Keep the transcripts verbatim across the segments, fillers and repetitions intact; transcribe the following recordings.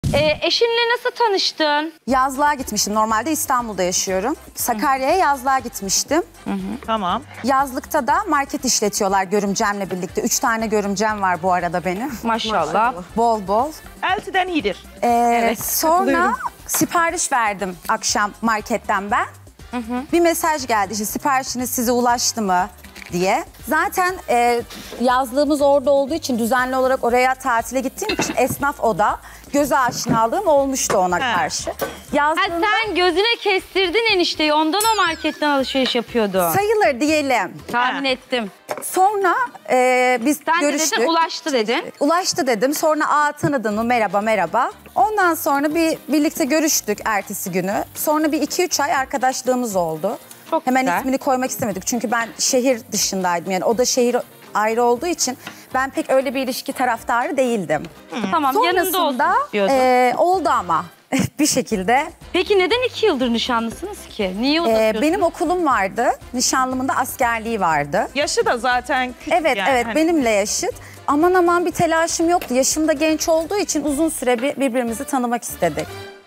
Ee, eşinle nasıl tanıştın? Yazlığa gitmiştim. Normalde İstanbul'da yaşıyorum. Sakarya'ya yazlığa gitmiştim. Hı hı. Tamam. Yazlıkta da market işletiyorlar görümcemle birlikte. Üç tane görümcem var bu arada benim. Maşallah. Bol bol. Eltiden iyidir. Ee, Evet, sonra sipariş verdim akşam marketten ben. Hı hı. Bir mesaj geldi işte siparişiniz size ulaştı mı diye. Zaten e, yazlığımız orada olduğu için düzenli olarak oraya tatile gittiğim için esnaf o da. Göze aşinalığım olmuştu ona He. karşı. Ha, Yazdığımda sen gözüne kestirdin enişteyi, ondan o marketten alışveriş yapıyordu. sayılır diyelim. Tahmin He. ettim. Sonra e, biz Sen görüştük. de dedin, ulaştı dedin. Ulaştı dedim. Sonra aa tanıdın mı? Merhaba merhaba. Ondan sonra bir birlikte görüştük ertesi günü. Sonra bir iki üç ay arkadaşlığımız oldu. Çok Hemen güzel. ismini koymak istemedik. Çünkü ben şehir dışındaydım. Yani o da şehir ayrı olduğu için ben pek öyle bir ilişki taraftarı değildim. Tamam, yanında olsun Sonrasında istiyordun. e, oldu ama bir şekilde. Peki neden iki yıldır nişanlısınız ki? Niye E, uzatıyorsunuz? benim okulum vardı. Nişanlımın da askerliği vardı. Yaşı da zaten küçük Evet yani. evet Hani benimle yaşıt. Aman aman bir telaşım yoktu. Yaşım da genç olduğu için uzun süre bir, birbirimizi tanımak istedik.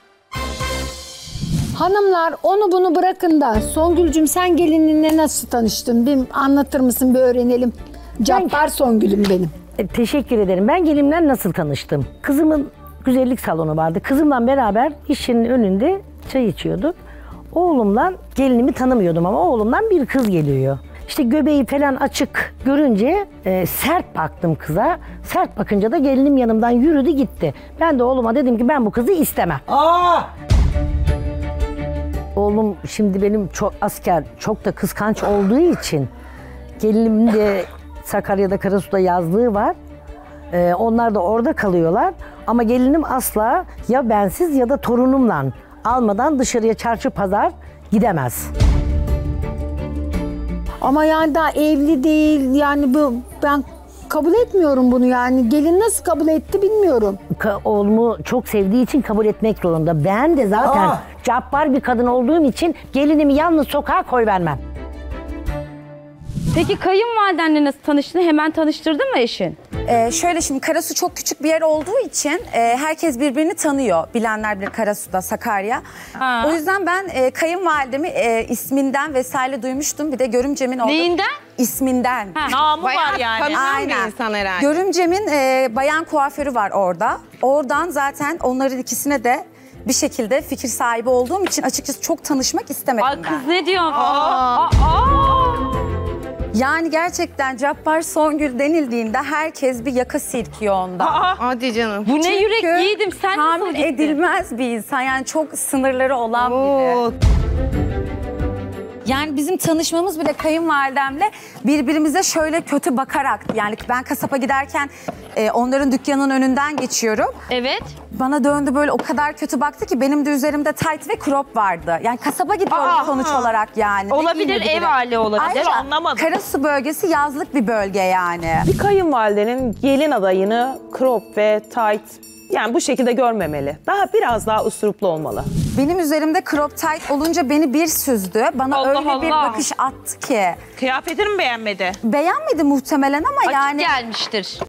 Hanımlar onu bunu bırakın da Songül'cüm sen gelininle nasıl tanıştın? Bir anlatır mısın bir öğrenelim. Cabbar Songül'üm benim. E, Teşekkür ederim. Ben gelinimle nasıl tanıştım? Kızımın güzellik salonu vardı. Kızımla beraber işinin önünde çay içiyorduk. Oğlumla gelinimi tanımıyordum ama oğlumdan bir kız geliyor. İşte göbeği falan açık görünce e, sert baktım kıza. Sert bakınca da gelinim yanımdan yürüdü gitti. Ben de oğluma dedim ki ben bu kızı istemem. Aa! Oğlum şimdi benim çok asker, çok da kıskanç olduğu için gelinimin de Sakarya'da Karasu'da yazlığı var. Ee, onlar da orada kalıyorlar. Ama gelinim asla ya bensiz ya da torunumla almadan dışarıya çarşı pazar gidemez. Ama yani daha evli değil yani bu ben kabul etmiyorum bunu yani. Gelin nasıl kabul etti bilmiyorum. Ka- oğlumu çok sevdiği için kabul etmek zorunda. Ben de zaten Aa! cabbar bir kadın olduğum için gelinimi yalnız sokağa koyvermem. Peki kayınvalidenle nasıl tanıştın? Hemen tanıştırdın mı eşin? Ee, şöyle şimdi Karasu çok küçük bir yer olduğu için e, herkes birbirini tanıyor. Bilenler bilir Karasu'da, Sakarya. Ha. O yüzden ben e, kayınvalidemi e, isminden vesaire duymuştum. Bir de görümcemin orada... Neyinden? İsminden. Ha. namı var yani. Tanınan bir insan herhalde. Görümcemin e, bayan kuaförü var orada. Oradan zaten onların ikisine de bir şekilde fikir sahibi olduğum için açıkçası çok tanışmak istemedim Ay ben. kız ne diyor? Aa. Aa. Yani gerçekten Cabbar Songül denildiğinde herkes bir yaka silkiyor onda. Hadi canım. Bu ne Çünkü yürek yiğidim, sen nasıl tahmin gittin? edilmez bir insan yani çok sınırları olan biri. Yani bizim tanışmamız bile kayınvalidemle birbirimize şöyle kötü bakarak yani ben kasaba giderken e, onların dükkanının önünden geçiyorum. Evet. Bana döndü böyle o kadar kötü baktı ki benim de üzerimde tayt ve crop vardı. Yani kasaba gidiyorum Aa, sonuç olarak yani. Ne Olabilir, giyinebilirim? ev hali olabilir. Ayrıca Anlamadım. Karasu bölgesi yazlık bir bölge yani. Bir kayınvalidenin gelin adayını crop ve tight yani bu şekilde görmemeli. Daha biraz daha usturuplu olmalı. Benim üzerimde crop tight olunca beni bir süzdü. Bana Allah öyle bir Allah. bakış attı ki. Kıyafetini mi beğenmedi? Beğenmedi muhtemelen ama Açık yani gelmiştir.